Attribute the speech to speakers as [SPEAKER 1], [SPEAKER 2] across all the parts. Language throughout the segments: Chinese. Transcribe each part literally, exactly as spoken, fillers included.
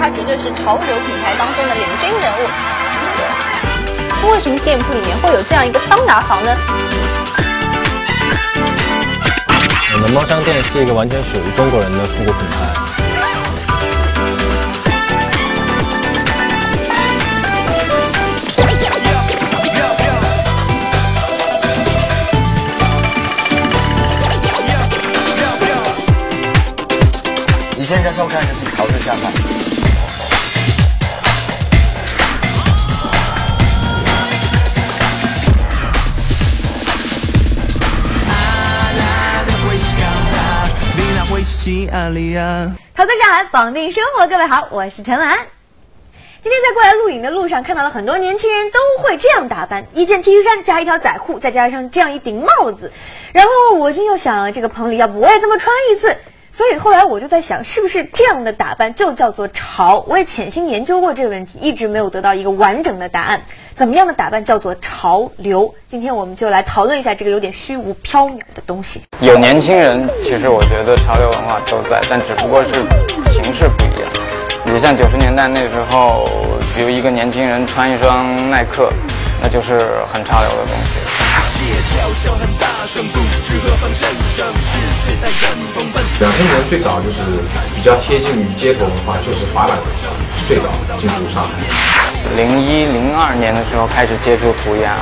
[SPEAKER 1] 它绝对是潮流品牌当中的领军人物。那为什么店铺里面会有这样一个桑拿房呢？
[SPEAKER 2] 我们猫香店是一个完全属于中国人的复古品牌。
[SPEAKER 3] 你现在收看的是《潮流下饭》。
[SPEAKER 4] 陶醉上海，绑定生活，各位好，我是陈婉。今天在过来录影的路上，看到了很多年轻人都会这样打扮：一件 T 恤衫加一条仔裤，再加上这样一顶帽子。然后我心又想，这个棚里要不我也这么穿一次。 所以后来我就在想，是不是这样的打扮就叫做潮？我也潜心研究过这个问题，一直没有得到一个完整的答案。怎么样的打扮叫做潮流？今天我们就来讨论一下这个有点虚无缥缈的东西。
[SPEAKER 5] 有年轻人，其实我觉得潮流文化都在，但只不过是形式不一样。你像九十年代那时候，比如一个年轻人穿一双耐克，那就是很潮流的东西。
[SPEAKER 6] 两千年最早就是比较贴近于街头文化，就是滑板文化最早进入上海。
[SPEAKER 5] 零一零二年的时候开始接触涂鸦。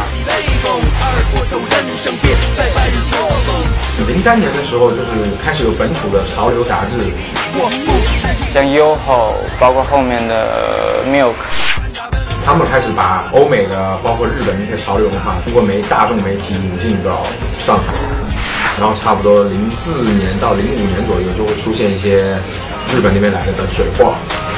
[SPEAKER 6] 零三年的时候就是开始有本土的潮流杂志，
[SPEAKER 5] 像 U H O， 包括后面的 Milk。
[SPEAKER 6] 他们开始把欧美的，包括日本那些潮流文化，通过媒大众媒体引进到上海，然后差不多零四年到零五年左右，就会出现一些日本那边来的的水货。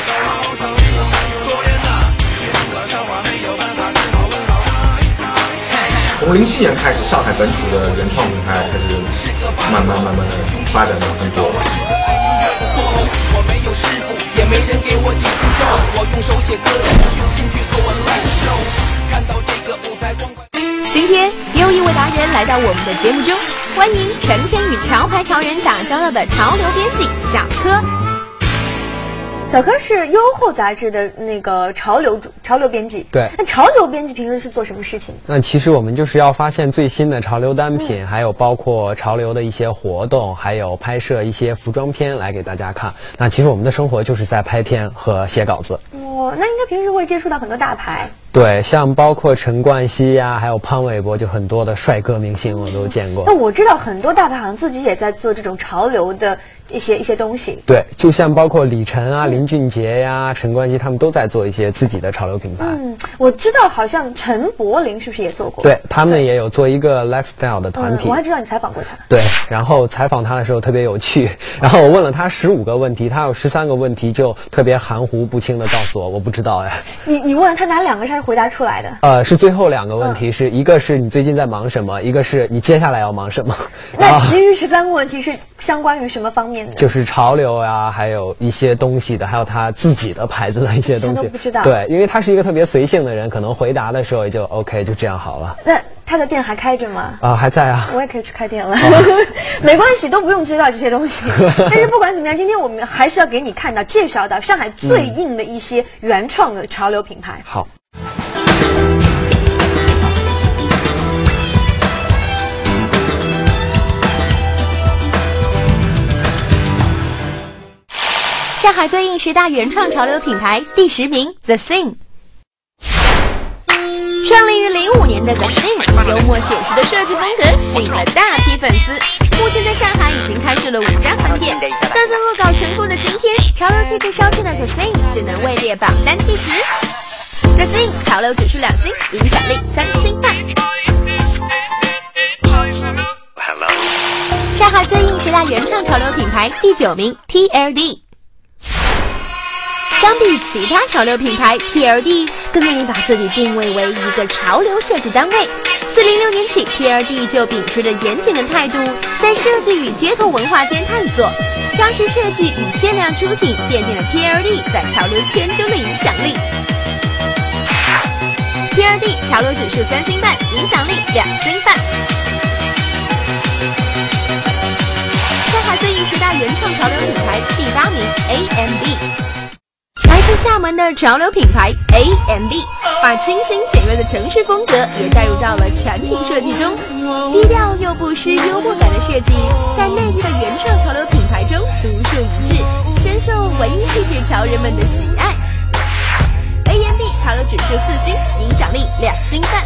[SPEAKER 6] 从零七年开始，上海本土的原创品牌开始慢慢慢慢的发展到很多。
[SPEAKER 7] 我没有师傅，也没人给我几步骤，我用手写歌词，用心去做我的 live show。看到这个舞台光环。
[SPEAKER 8] 今天又一位达人来到我们的节目中，欢迎成天与潮牌潮人打交道的潮流编辑小柯。
[SPEAKER 4] 小柯是优后杂志的那个潮流主潮流编辑。
[SPEAKER 9] 对。
[SPEAKER 4] 那潮流编辑平时是做什么事情？
[SPEAKER 9] 那其实我们就是要发现最新的潮流单品，嗯、还有包括潮流的一些活动，还有拍摄一些服装片来给大家看。那其实我们的生活就是在拍片和写稿子。
[SPEAKER 4] 哦，那应该平时会接触到很多大牌。
[SPEAKER 9] 对，像包括陈冠希呀、啊，还有潘玮柏，就很多的帅哥明星我都见过。
[SPEAKER 4] 那我知道很多大牌好像自己也在做这种潮流的一些一些东西。
[SPEAKER 9] 对，就像包括李晨啊、嗯、林俊杰呀、陈冠希，他们都在做一些自己的潮流品牌。
[SPEAKER 4] 嗯，我知道好像陈柏霖是不是也做过？
[SPEAKER 9] 对，他们也有做一个 lifestyle 的团体、
[SPEAKER 4] 嗯。我还知道你采访过他。
[SPEAKER 9] 对，然后采访他的时候特别有趣，然后我问了他十五个问题，他有十三个问题就特别含糊不清的告诉我，我不知道哎。
[SPEAKER 4] 你你问了他哪两个是他回答出来的？
[SPEAKER 9] 呃，是最后两个问题，是、嗯、一个是你最近在忙什么，一个是你接下来要忙什么。
[SPEAKER 4] 那其余十三个问题是相关于什么方面的？
[SPEAKER 9] 就是潮流呀，还有一些东西的，还有他自己的牌子的一些东西。
[SPEAKER 4] 都不知道。
[SPEAKER 9] 对，因为他是一个特别随性的人，可能回答的时候也就 OK， 就这样好了。
[SPEAKER 4] 那他的店还开着吗？
[SPEAKER 9] 啊、呃，还在啊。
[SPEAKER 4] 我也可以去开店了，没关系，都不用知道这些东西。但是不管怎么样，今天我们还是要给你看到、介绍到上海最硬的一些原创的潮流品牌。
[SPEAKER 9] 嗯、好。
[SPEAKER 8] 上海最硬十大原创潮流品牌第十名 ，The Thing。创立于零五年的 The Thing， 幽默写实的设计风格吸引了大批粉丝。目前在上海已经开设了五家分店。但在恶搞成风的今天，潮流气质稍欠的 The Thing 只能位列榜单第十。The Thing 潮流指数两星，影响力三星半。上海最硬十大原创潮流品牌第九名 T L D。 相比其他潮流品牌 ，T L D 更愿意把自己定位为一个潮流设计单位。自零六年起 ，T L D 就秉持着严谨的态度，在设计与街头文化间探索，扎实设计与限量出品，奠定了 T L D 在潮流圈中的影响力。T L D 潮流指数三星半，影响力两星半。上海最硬十大原创潮流品牌第八名 A M B。 来自厦门的潮流品牌 A M B 把清新简约的城市风格也带入到了产品设计中，低调又不失幽默感的设计，在内地的原创潮流品牌中独树一帜，深受文艺气质潮人们的喜爱。A M B 潮流指数四星，影响力两星半。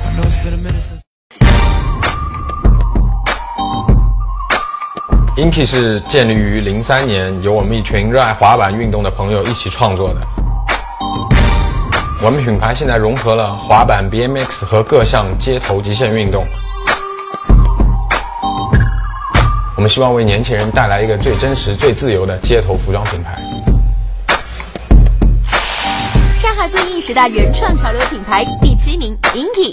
[SPEAKER 6] Inky 是建立于零三年，由我们一群热爱滑板运动的朋友一起创作的。我们品牌现在融合了滑板、B M X 和各项街头极限运动。我们希望为年轻人带来一个最真实、最自由的街头服装品牌。
[SPEAKER 8] 上海最硬十大原创潮流品牌第七名 Inky。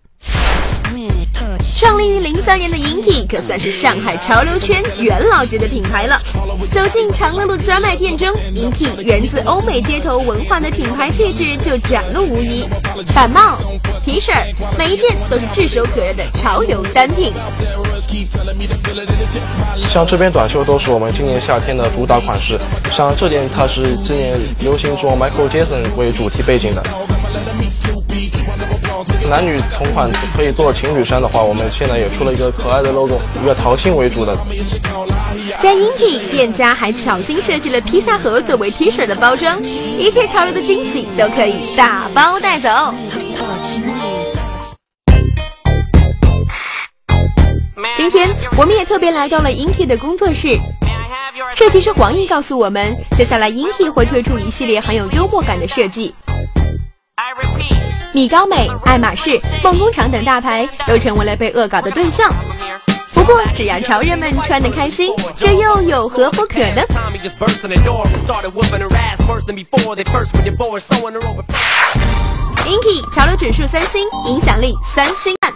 [SPEAKER 8] 创立于零三年的 Inky 可算是上海潮流圈元老级的品牌了。走进长乐路专卖店中 ，Inky 源自欧美街头文化的品牌气质就展露无遗。板帽、T 恤，每一件都是炙手可热的潮流单品。
[SPEAKER 10] 像这边短袖都是我们今年夏天的主打款式，像这件它是今年流行中 Michael Jackson 为主题背景的。男女同款可以做情侣衫的话，我们现在也出了一个可爱的 logo， 一个桃心为主的。
[SPEAKER 8] 在 Inky 店家还巧心设计了披萨盒作为 T 恤的包装，一切潮流的惊喜都可以打包带走。今天我们也特别来到了 Inky 的工作室，设计师黄奕告诉我们，接下来 Inky 会推出一系列很有幽默感的设计。米高美、爱马仕、梦工厂等大牌都成为了被恶搞的对象。不过，只要潮人们穿得开心，这又有何不可呢 ？Inky 潮流指数三星，影响力三星半。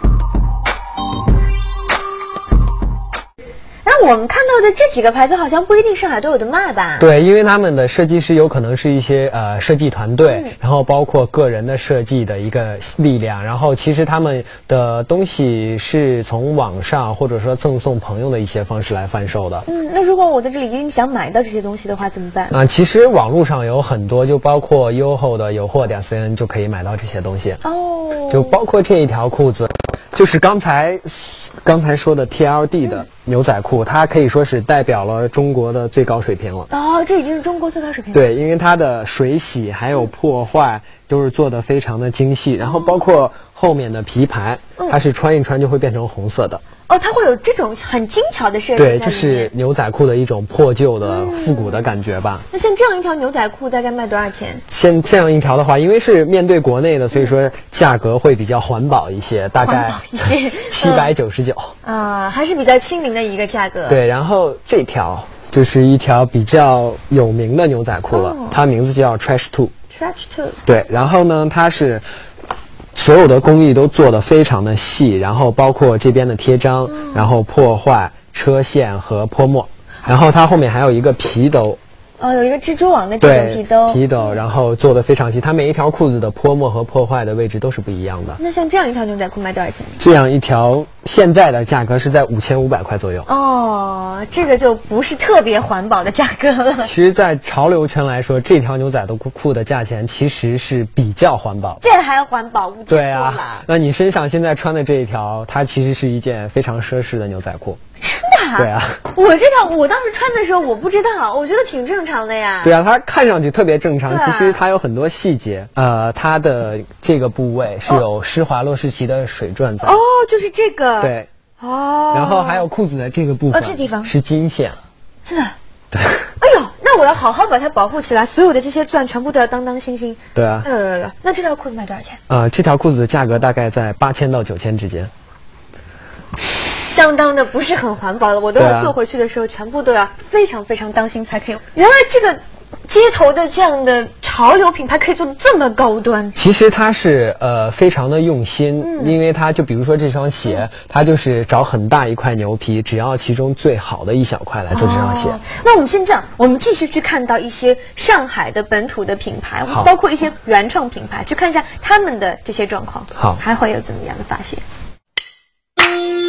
[SPEAKER 4] 那我们看到的这几个牌子好像不一定上海都有的卖吧？
[SPEAKER 9] 对，因为他们的设计师有可能是一些呃设计团队，嗯、然后包括个人的设计的一个力量，然后其实他们的东西是从网上或者说赠送朋友的一些方式来贩售的。
[SPEAKER 4] 嗯，那如果我在这里一定想买到这些东西的话，怎么办？
[SPEAKER 9] 啊、呃，其实网络上有很多，就包括优后的有货点 C N 就可以买到这些东西。哦，就包括这一条裤子。就是刚才刚才说的 T L D 的牛仔裤，它可以说是代表了中国的最高水平了。
[SPEAKER 4] 哦，这已经是中国最高水平了。
[SPEAKER 9] 对，因为它的水洗还有破坏都是做的非常的精细，然后包括后面的皮牌，它是穿一穿就会变成红色的。
[SPEAKER 4] 哦，它会有这种很精巧的设计。
[SPEAKER 9] 对，这是牛仔裤的一种破旧的复古的感觉吧。
[SPEAKER 4] 嗯、那像这样一条牛仔裤大概卖多少钱？
[SPEAKER 9] 像这样一条的话，因为是面对国内的，所以说价格会比较环保一些，大概七百九十九。
[SPEAKER 4] 啊、呃，还是比较亲民的一个价格。
[SPEAKER 9] 对，然后这条就是一条比较有名的牛仔裤了，哦、它名字叫 Trash Two。Trash
[SPEAKER 4] Two。
[SPEAKER 9] 对，然后呢，它是。所有的工艺都做得非常的细，然后包括这边的贴章，嗯、然后破坏、车线和泼墨，然后它后面还有一个皮兜。
[SPEAKER 4] 哦，有一个蜘蛛网的这种皮兜，
[SPEAKER 9] 皮兜，然后做的非常细，它每一条裤子的泼墨和破坏的位置都是不一样的。
[SPEAKER 4] 那像这样一条牛仔裤卖多少钱？
[SPEAKER 9] 这样一条现在的价格是在五千五百块左右。
[SPEAKER 4] 哦，这个就不是特别环保的价格了。
[SPEAKER 9] 其实，在潮流圈来说，这条牛仔的裤的价钱其实是比较环保的。
[SPEAKER 4] 这还要环保？五千
[SPEAKER 9] 对啊，那你身上现在穿的这一条，它其实是一件非常奢侈的牛仔裤。
[SPEAKER 4] 真的啊？
[SPEAKER 9] 对啊，
[SPEAKER 4] 我这条我当时穿的时候我不知道，我觉得挺正常的呀。
[SPEAKER 9] 对啊，它看上去特别正常，啊、其实它有很多细节。呃，它的这个部位是有施华洛世奇的水钻在。
[SPEAKER 4] 哦，就是这个。
[SPEAKER 9] 对。
[SPEAKER 4] 哦。
[SPEAKER 9] 然后还有裤子的这个部分，
[SPEAKER 4] 哦，这地方
[SPEAKER 9] 是金线。
[SPEAKER 4] 真的。
[SPEAKER 9] 对。
[SPEAKER 4] 哎呦，那我要好好把它保护起来，所有的这些钻全部都要当当心心。
[SPEAKER 9] 对啊。
[SPEAKER 4] 呃，那这条裤子卖多少钱？
[SPEAKER 9] 呃，这条裤子的价格大概在八千到九千之间。
[SPEAKER 4] 相当的不是很环保了，我都要坐回去的时候，全部都要非常非常当心才可以。原来这个街头的这样的潮流品牌可以做的这么高端。
[SPEAKER 9] 其实它是呃非常的用心，嗯、因为它就比如说这双鞋，嗯、它就是找很大一块牛皮，只要其中最好的一小块来做这双鞋。哦、
[SPEAKER 4] 那我们先这样，我们继续去看到一些上海的本土的品牌，包括一些原创品牌，去看一下他们的这些状况。
[SPEAKER 9] 好，
[SPEAKER 4] 还会有怎么样的发现？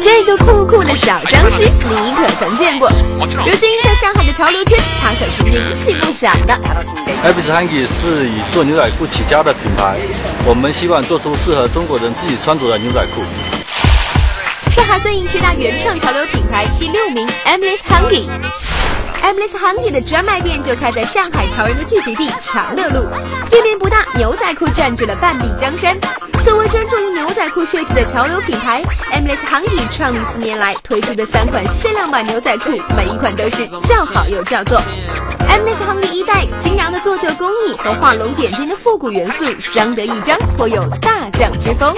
[SPEAKER 8] 这个酷酷的小僵尸，你可曾见过？如今在上海的潮流圈，它可是名气不小的。
[SPEAKER 11] Abby's Hanky 是以做牛仔裤起家的品牌，我们希望做出适合中国人自己穿着的牛仔裤。
[SPEAKER 8] 上海最硬十大原创潮流品牌第六名 Abby's Hanky。Abby's Hanky 的专卖店就开在上海潮人的聚集地长乐路，店面不大，牛仔裤占据了半壁江山。作为专注于牛仔裤设计的潮流品牌 ，Abby's Hanky 创立四年来推出的三款限量版牛仔裤，每一款都是叫好又叫座。Abby's Hanky 一代精良的做旧工艺和画龙点睛的复古元素相得益彰，颇有大将之风。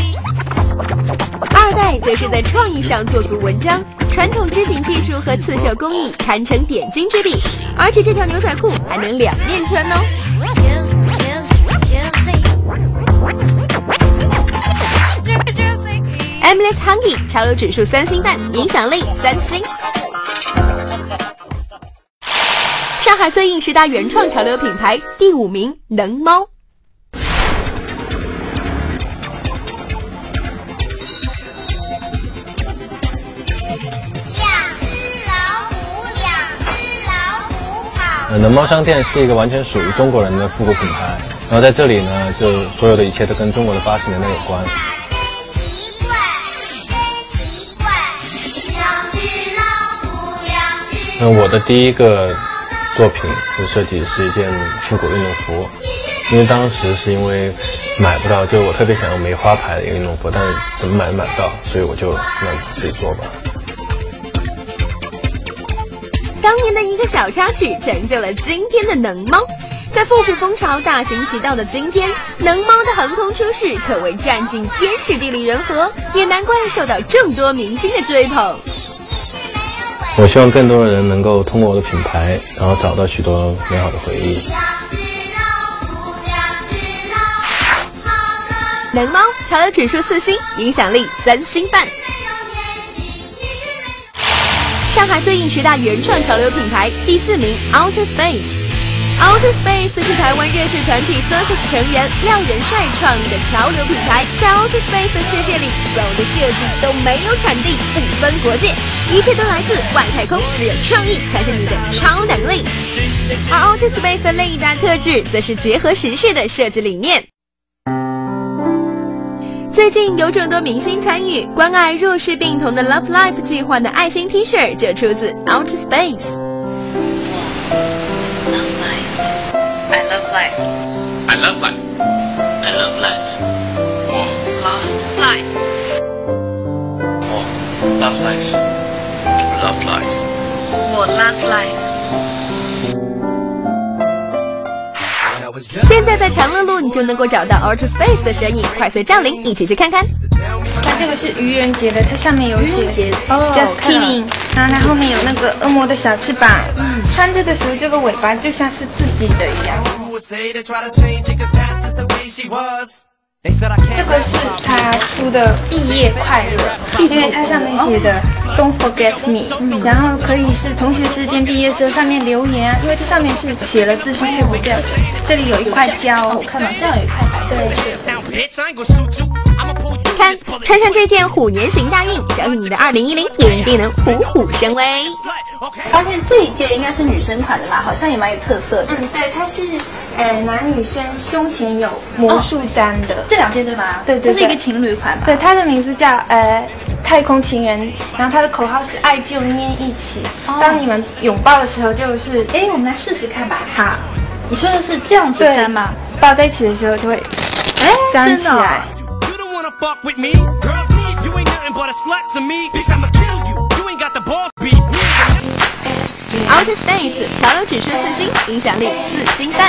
[SPEAKER 8] 二代则是在创意上做足文章，传统织锦技术和刺绣工艺堪称点睛之笔，而且这条牛仔裤还能两面穿哦。Abby's Hanky 潮流指数三星半，影响力三星。上海最硬十大原创潮流品牌第五名能猫。
[SPEAKER 2] 能猫商店是一个完全属于中国人的复古品牌，然后在这里呢，就所有的一切都跟中国的八十年代有关。那我的第一个作品的设计是一件复古运动服，因为当时是因为买不到，就我特别想要梅花牌的一个运动服，但是怎么买都买不到，所以我就那自己做吧。
[SPEAKER 8] 当年的一个小插曲成就了今天的能猫。在复古风潮大行其道的今天，能猫的横空出世可谓占尽天时地利人和，也难怪受到众多明星的追捧。
[SPEAKER 2] 我希望更多的人能够通过我的品牌，然后找到许多美好的回忆。
[SPEAKER 8] 能猫潮流指数四星，影响力三星半。上海最硬十大原创潮流品牌第四名 Outer Space。Outer Space 是台湾热血团体 Circus 成员廖仁帅创立的潮流品牌。在 Outer Space 的世界里，所有的设计都没有产地，不分国界，一切都来自外太空，只有创意才是你的超能力。而 Outer Space 的另一大特质，则是结合时事的设计理念。最近有众多明星参与关爱弱势病童的 Love Life 计划的爱心 T 恤就出自 Outer Space。
[SPEAKER 12] I love life. I love life. I love life. 我 love life. 我 love life. Love life. 我 love life.
[SPEAKER 8] 现在在长乐路，你就能够找到 Outer Space 的身影，快随赵琳一起去看看。
[SPEAKER 13] 它这个是愚人节的，它上面有写 Just kidding， 然后它后面有那个恶魔的小翅膀，嗯，穿着的时候这个尾巴就像是自己的一样。这个是他出的毕业快乐，因为它上面写的 Don't forget me，嗯，然后可以是同学之间毕业时候上面留言啊，因为这上面是写了字是退不掉的。这里有一块胶，哦，我看到这样有一块白的，对。
[SPEAKER 8] 看，穿上这件虎年行大运，相信你的二零一零也一定能虎虎生威。
[SPEAKER 1] 发现这一件应该是女生款的吧，好像也蛮有特色的。
[SPEAKER 13] 嗯，对，它是呃男女生胸前有魔术毡的，
[SPEAKER 1] 哦，这两件对吗？
[SPEAKER 13] 对对对，
[SPEAKER 1] 它是一个情侣款吧？
[SPEAKER 13] 对，它的名字叫呃太空情人，然后它的口号是爱就捏一起。哦，当你们拥抱的时候，就是
[SPEAKER 1] 哎，我们来试试看吧。
[SPEAKER 13] 好，
[SPEAKER 1] 你说的是这样子粘吗？
[SPEAKER 13] 抱在一起的时候就会哎粘起来。
[SPEAKER 7] Fuck with me, girls need you ain't nothing but a slut to me. Bitch, I'ma kill you. You ain't got the boss beat.
[SPEAKER 8] Outer Space 潮流指数四星，影响力四星半。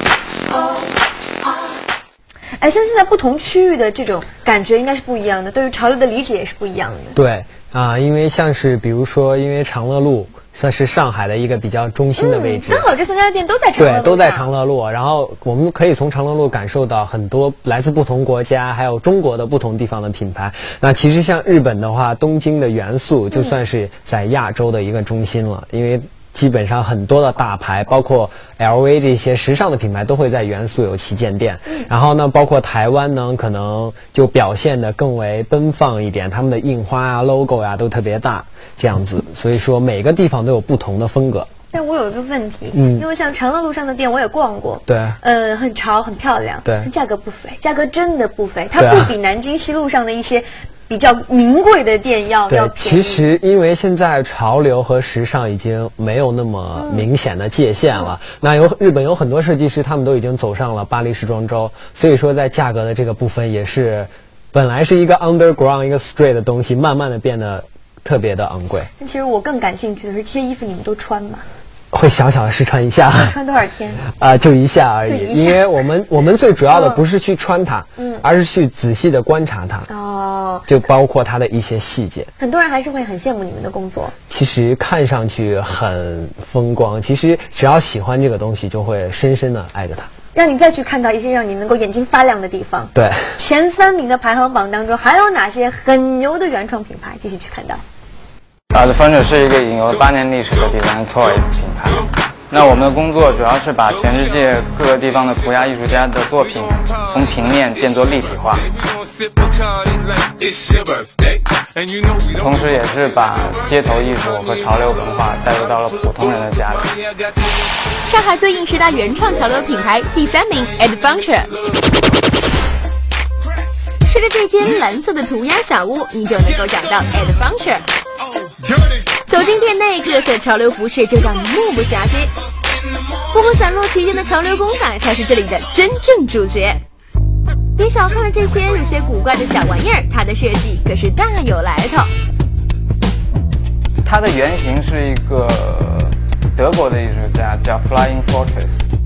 [SPEAKER 4] 哎，相信在不同区域的这种感觉应该是不一样的，对于潮流的理解也是不一样的。
[SPEAKER 9] 对啊，因为像是比如说，因为长乐路算是上海的一个比较中心的位置，
[SPEAKER 4] 嗯，刚好这三家店都在长乐路，
[SPEAKER 9] 对，都在长乐路。然后我们可以从长乐路感受到很多来自不同国家，还有中国的不同地方的品牌。那其实像日本的话，东京的元素就算是在亚洲的一个中心了，因为基本上很多的大牌，包括 L V 这些时尚的品牌都会在元素有旗舰店。然后呢，包括台湾呢，可能就表现得更为奔放一点，他们的印花啊、logo 啊都特别大，这样子。所以说每个地方都有不同的风格。
[SPEAKER 4] 但我有一个问题，
[SPEAKER 9] 嗯，
[SPEAKER 4] 因为像长乐路上的店我也逛过，
[SPEAKER 9] 对，
[SPEAKER 4] 呃，很潮，很漂亮，
[SPEAKER 9] 对，
[SPEAKER 4] 价格不菲，价格真的不菲，它不比南京西路上的一些比较名贵的店要
[SPEAKER 9] 对
[SPEAKER 4] 要便宜。
[SPEAKER 9] 其实因为现在潮流和时尚已经没有那么明显的界限了，嗯、那有日本有很多设计师，他们都已经走上了巴黎时装周，所以说在价格的这个部分也是，本来是一个 underground 一个 street 的东西，慢慢的变得特别的昂贵。
[SPEAKER 4] 其实我更感兴趣的是这些衣服你们都穿吗？
[SPEAKER 9] 会小小的试穿一下，
[SPEAKER 4] 穿多少天？
[SPEAKER 9] 啊、呃，就一下而已。
[SPEAKER 4] 因
[SPEAKER 9] 为我们我们最主要的不是去穿它，
[SPEAKER 4] 嗯，
[SPEAKER 9] 而是去仔细的观察它。
[SPEAKER 4] 哦，
[SPEAKER 9] 就包括它的一些细节。
[SPEAKER 4] 很多人还是会很羡慕你们的工作。
[SPEAKER 9] 其实看上去很风光，其实只要喜欢这个东西，就会深深的爱着它。
[SPEAKER 4] 让你再去看到一些让你能够眼睛发亮的地方。
[SPEAKER 9] 对，
[SPEAKER 4] 前三名的排行榜当中还有哪些很牛的原创品牌？继续去看到。
[SPEAKER 5] 啊 The Furniture 是一个已有了八年历史的 design toy 品牌。那我们的工作主要是把全世界各个地方的涂鸦艺术家的作品从平面变作立体化，同时也是把街头艺术和潮流文化带入到了普通人的家里。
[SPEAKER 8] 上海最硬十大原创潮流品牌第三名 Adventure。随着这间蓝色的涂鸦小屋，你就能够找到 Adventure。走进店内，各色潮流服饰就让你目不暇接。不过散落其间的潮流工感才是这里的真正主角。别小看了这些有些古怪的小玩意儿，它的设计可是大有来头。
[SPEAKER 5] 它的原型是一个德国的艺术家，叫 Flying Fortress。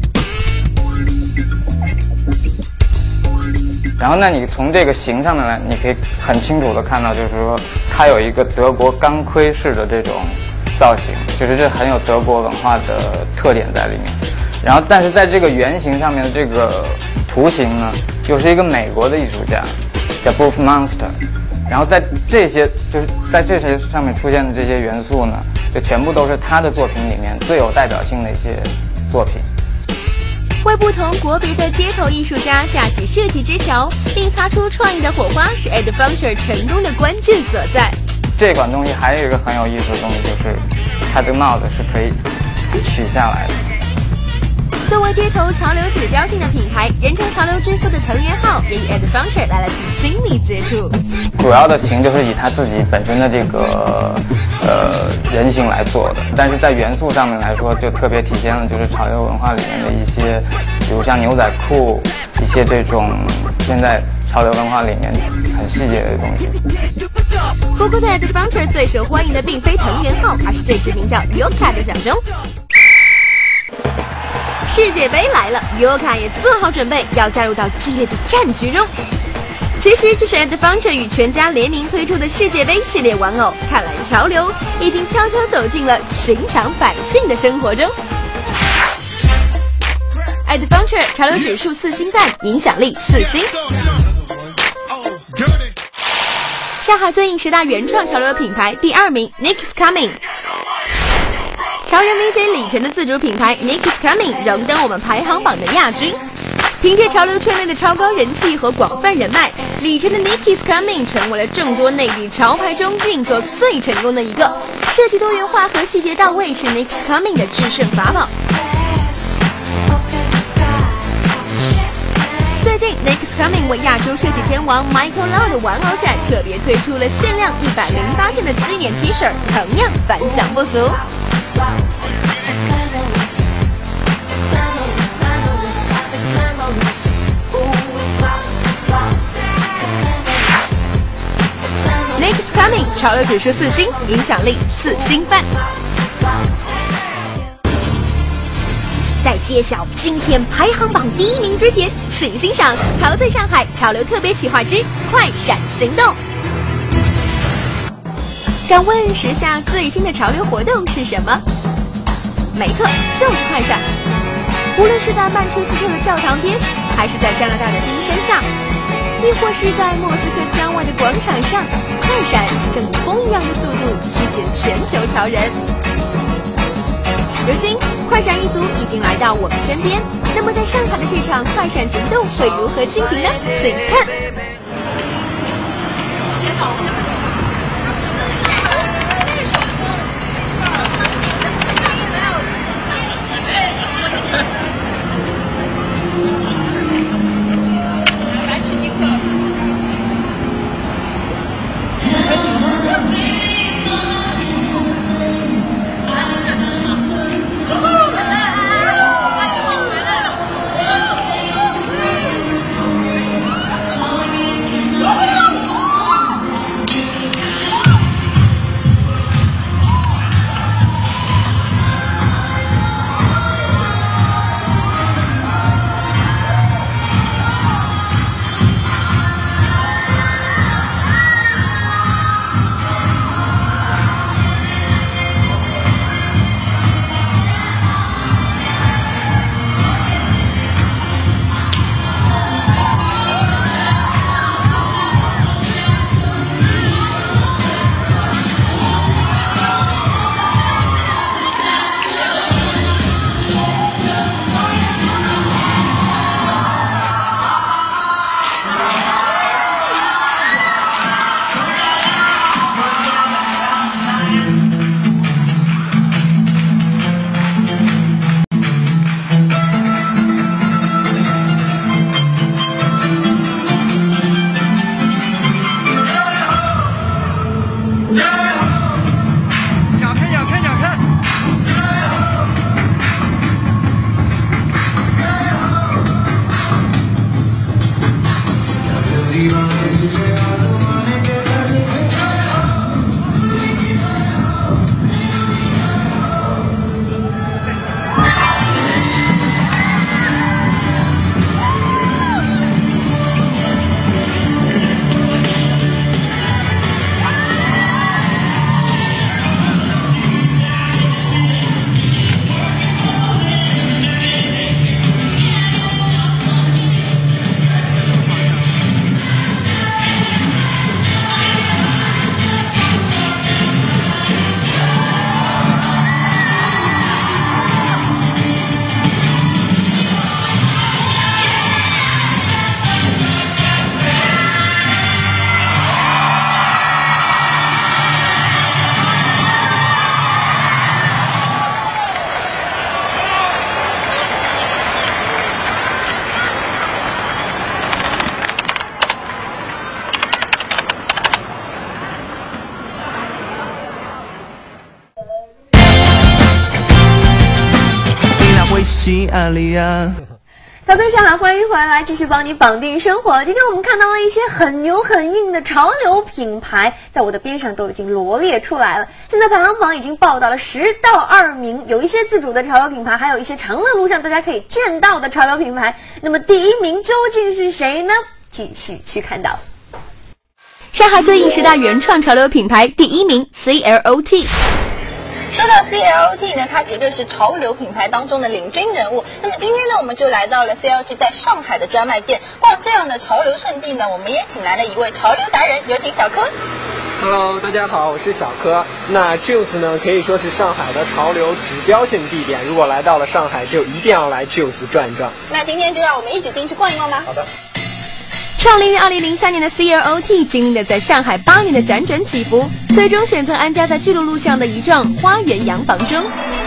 [SPEAKER 5] 然后，那你从这个形上面来，你可以很清楚的看到，就是说它有一个德国钢盔式的这种造型，就是这很有德国文化的特点在里面。然后，但是在这个原型上面的这个图形呢，又是一个美国的艺术家，叫 Booth Monster。然后在这些就是在这些上面出现的这些元素呢，就全部都是他的作品里面最有代表性的一些作品。
[SPEAKER 8] 为不同国别的街头艺术家架起设计之桥，并擦出创意的火花，是 Adventure 成功的关键所在。
[SPEAKER 5] 这款东西还有一个很有意思的东西，就是它这个帽子是可以取下来的。
[SPEAKER 8] 作为街头潮流指标性的品牌，人称潮流之父的藤原浩也与 Adventure 来了次亲密接触。
[SPEAKER 5] 主要的型就是以他自己本身的这个呃人形来做的，但是在元素上面来说，就特别体现了就是潮流文化里面的一些，比如像牛仔裤，一些这种现在潮流文化里面很细节的东西。
[SPEAKER 8] 不过在 Adventure 最受欢迎的并非藤原浩，而是这只名叫 Yoka 的小熊。世界杯来了 ，Yoka 也做好准备要加入到激烈的战局中。其实这是 Adventure 与全家联名推出的世界杯系列玩偶，看来潮流已经悄悄走进了寻常百姓的生活中。Adventure 潮流指数四星半，影响力四星。上海最硬十大原创潮流品牌第二名 Nick is Coming。潮人 V J 李晨的自主品牌 Nick is Coming 荣登我们排行榜的亚军。凭借潮流圈内的超高人气和广泛人脉，李晨的 Nick is Coming 成为了众多内地潮牌中运作最成功的一个。设计多元化和细节到位是 Nick is Coming 的制胜法宝。最近 Nick is Coming 为亚洲设计天王 Michael Lau 的玩偶展特别推出了限量一百零八件的纪念 T 恤，同样反响不俗。Nick is Coming 潮流指数四星，影响力四星半。在揭晓今天排行榜第一名之前，请欣赏陶醉上海潮流特别企划之快闪行动。敢问时下最新的潮流活动是什么？没错，就是快闪。无论是在曼彻斯特的教堂边，还是在加拿大的冰山下，亦或是在莫斯科郊外的广场上，快闪正以风一样的速度席卷全球潮人。 如今，快闪一族已经来到我们身边。那么，在上海的这场快闪行动会如何进行呢？请看。
[SPEAKER 4] 逃飞上海，欢迎回来，继续帮你绑定生活。今天我们看到了一些很牛很硬的潮流品牌，在我的边上都已经罗列出来了。现在排行榜已经报到了十到二名，有一些自主的潮流品牌，还有一些长乐路上大家可以见到的潮流品牌。那么第一名究竟是谁呢？继续去看到。
[SPEAKER 8] 上海最硬十大原创潮流品牌第一名 C L O T。
[SPEAKER 1] 说到 C L O T 呢，它绝对是潮流品牌当中的领军人物。那么今天呢，我们就来到了 C L O T 在上海的专卖店，逛这样的潮流圣地呢，我们也请来了一位潮流达人，有请小柯。
[SPEAKER 9] Hello， 大家好，我是小柯。那 Juice 呢，可以说是上海的潮流指标性地点。如果来到了上海，就一定要来 Juice 转一转。
[SPEAKER 1] 那今天就让我们一起进去逛一逛吧。
[SPEAKER 9] 好的。
[SPEAKER 8] 创立于二零零三年的 C L O T 经历了在上海八年的辗转起伏，最终选择安家在巨鹿路上的一幢花园洋房中。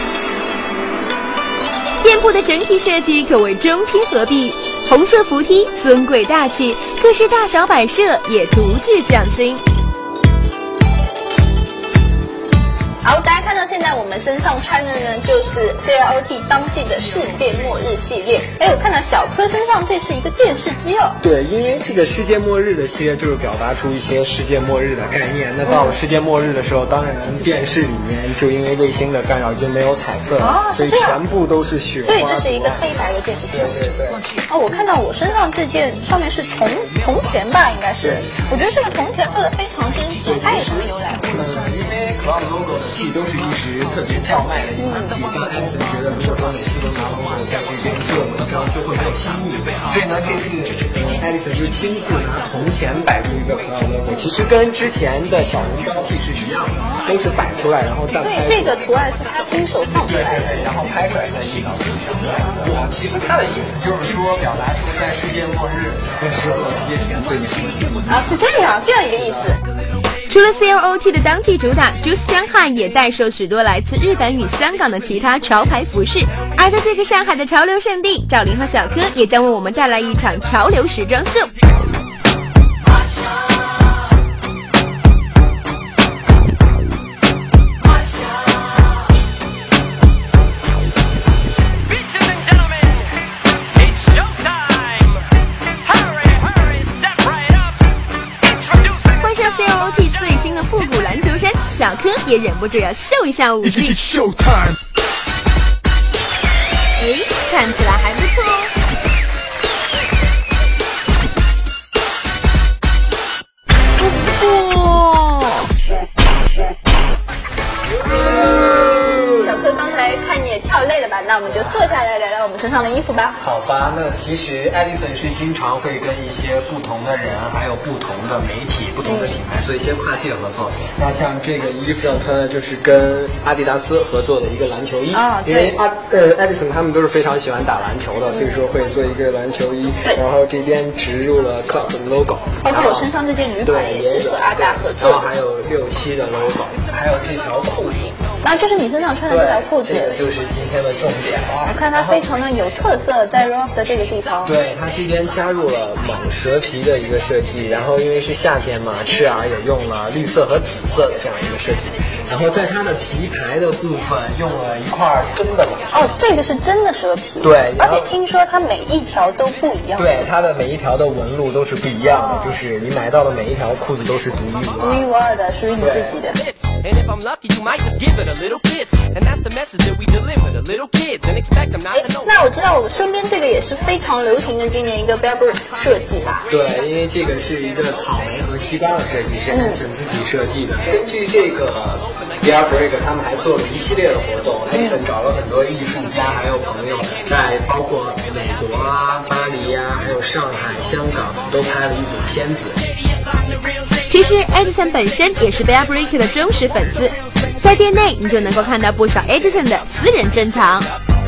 [SPEAKER 8] 店铺的整体设计可谓中西合璧，红色扶梯尊贵大气，各式大小摆设也独具匠心。
[SPEAKER 1] 好，大家看到现在我们身上穿的呢，就是 C L O T 当季的世界末日系列。哎，我看到小柯身上这是一个电视机哦。
[SPEAKER 9] 对，因为这个世界末日的系列就是表达出一些世界末日的概念。那到了世界末日的时候，当然电视里面就因为卫星的干扰已经没有彩色了，
[SPEAKER 1] 哦、
[SPEAKER 9] 所以全部都是雪花。
[SPEAKER 1] 所以这是一个黑白的电视机。
[SPEAKER 9] 对对对。
[SPEAKER 1] 哦，我看到我身上这件上面是铜铜钱吧，应该是。我觉得这个铜钱做的非常真实，它有什么由来？
[SPEAKER 9] 嗯，因为可要 logo 的 T 都是一直特别叫卖的一款 T， 但艾迪森觉得如果说每次都拿 logo 在这边做文章就会没有新意，所以呢这次艾迪森就亲自拿铜钱摆出一个 P R logo， 其实跟之前的小笼包 T 是一样的，都是摆出来然后再拍。
[SPEAKER 1] 所以这个图案是他亲手放出来的，
[SPEAKER 9] 然后拍出来再印到纸上这样子。其实他的意思就是说表达出在世界末日的时候这些钱对你什么
[SPEAKER 1] 啊，是这样这样一个意思。
[SPEAKER 8] 除了 C L O T 的当季主打 Juice Shanghai 也带售许多来自日本与香港的其他潮牌服饰，而在这个上海的潮流圣地，赵琳和小柯也将为我们带来一场潮流时装秀。小柯也忍不住要秀一下舞技，哎，看起来还不错哦。
[SPEAKER 1] 小柯刚才看你也跳累了吧？那我们就坐下来聊聊我们身上的衣服吧。
[SPEAKER 9] 好吧，那其实艾迪森是经常会跟一些不同的人，还有不同的媒体、不同的品牌做一些跨界合作。那像这个衣服上，它就是跟阿迪达斯合作的一个篮球衣啊，因为阿呃艾迪森他们都是非常喜欢打篮球的，所以说会做一个篮球衣，然后这边植入了 Club 的 logo，
[SPEAKER 1] 包括我身上这件女款也是和阿达合作的，
[SPEAKER 9] 然后还有六七的 logo， 还有这条裤子。
[SPEAKER 1] 然后就是你身上穿的这条裤子，
[SPEAKER 9] 这个就是今天的重点啊！
[SPEAKER 1] 我看它非常的有特色，在 Ralph 的这个地方，
[SPEAKER 9] 对，它这边加入了蟒蛇皮的一个设计，然后因为是夏天嘛，赤耳也用了绿色和紫色的这样一个设计，然后在它的皮排的部分用了一块真的蟒蛇。
[SPEAKER 1] 哦，这个是真的蛇皮，
[SPEAKER 9] 对，
[SPEAKER 1] 而且听说它每一条都不一样，
[SPEAKER 9] 对，它的每一条的纹路都是不一样的，哦、就是你买到的每一条裤子都是独一无二、
[SPEAKER 1] 独一无二的，属于你自己的。
[SPEAKER 7] And if I'm lucky, you might just give it a little kiss. And that's the message that we deliver to little kids and expect them not to know.
[SPEAKER 1] 那我知道我身边这个也是非常流行的今年一个 Burberry 设计吧？
[SPEAKER 9] 对，因为这个是一个草莓和西瓜的设计，是艾迪森自己设计的。根据这个 Burberry 他们还做了一系列的活动，艾迪森找了很多艺术家还有朋友，在包括美国啊、巴黎啊，还有上海、香港都拍了一组片子。
[SPEAKER 8] 其实 Edison 本身也是 Burberry 的忠实粉丝，在店内你就能够看到不少 Edison 的私人珍藏。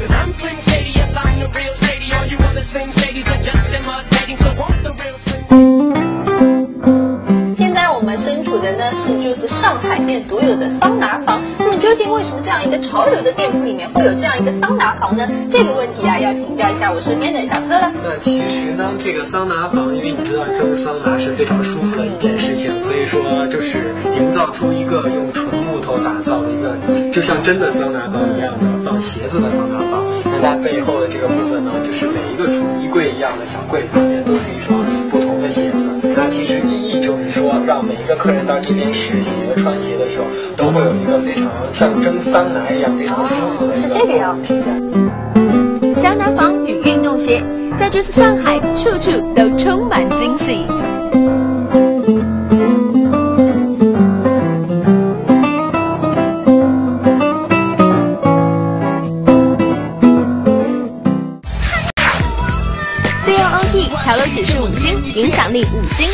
[SPEAKER 1] 现在我们身处的呢是就是上海店独有的桑拿房。那么究竟为什么这样一个潮流的店铺里面会有这样一个桑拿房呢？这个问题啊，要请教一下我身边的小柯了。
[SPEAKER 9] 那其实呢，这个桑拿房，因为你知道蒸桑拿是非常舒服的一件事情，所以说就是营造出一个用纯木头打造的一个，就像真的桑拿房一样的放鞋子的桑拿房。那在背后的这个部分呢，就是每一个储衣柜一样的小柜子里面都是一双不同的鞋子。那其实意义就是说，让每一个客人到这边试鞋、穿鞋的时候，都会有一个非常像蒸桑拿一样非常舒服的。
[SPEAKER 1] 是这个样子的。
[SPEAKER 8] 桑拿房与运动鞋，在这次上海，处处都充满惊喜。C L O T 潮流指数五星，影响力五星。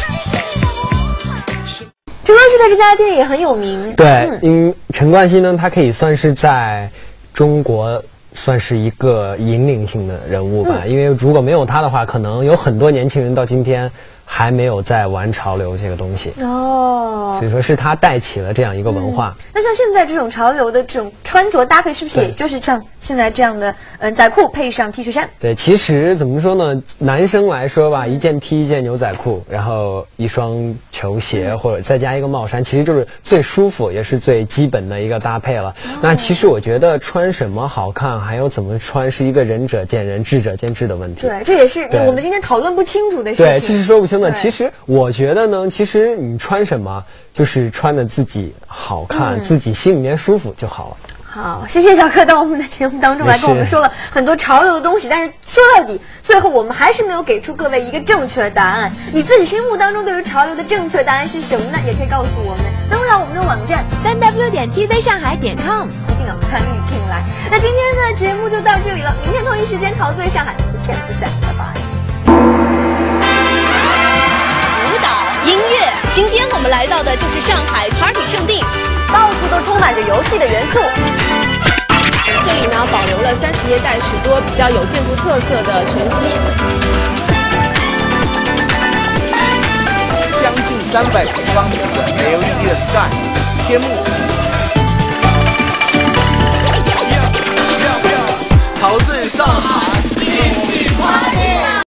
[SPEAKER 4] 陈冠希的这家店也很有名。
[SPEAKER 9] 对，因、嗯、陈冠希呢，他可以算是在中国算是一个引领性的人物吧、嗯、因为如果没有他的话，可能有很多年轻人到今天还没有在玩潮流这个东西哦，所以说是他带起了这样一个文化、
[SPEAKER 4] 嗯、那像现在这种潮流的这种穿着搭配，是不是也就是像现在这样的嗯仔裤配上 T 恤衫？
[SPEAKER 9] 对，其实怎么说呢，男生来说吧，一件 T 一件牛仔裤，然后一双球鞋、嗯、或者再加一个帽衫，其实就是最舒服也是最基本的一个搭配了、哦、那其实我觉得穿什么好看还有怎么穿是一个仁者见仁智者见智的问题。
[SPEAKER 4] 对，这也是我们今天讨论不清楚的事情。
[SPEAKER 9] 对，这是说不清的。其实我觉得呢，其实你穿什么就是穿的自己好看、嗯、自己心里面舒服就好了。
[SPEAKER 4] 好，谢谢小柯到我们的节目当中来跟我们说了很多潮流的东西，但是说到底最后我们还是没有给出各位一个正确的答案。你自己心目当中对于潮流的正确答案是什么呢？也可以告诉我们。 登录到我们的网站
[SPEAKER 8] 三 w 点 t z 上海点 com，
[SPEAKER 4] 一定要参与进来。那今天的节目就到这里了，明天同一时间陶醉上海，不见不散，拜拜。
[SPEAKER 8] 舞蹈、音乐，今天我们来到的就是上海 Party 圣地，
[SPEAKER 4] 到处都充满着游戏的元素。
[SPEAKER 14] 这里呢保留了三十年代许多比较有建筑特色的拳击。
[SPEAKER 15] 将近三百平方米的 L E D 的 Sky 天幕，
[SPEAKER 7] 陶醉上海。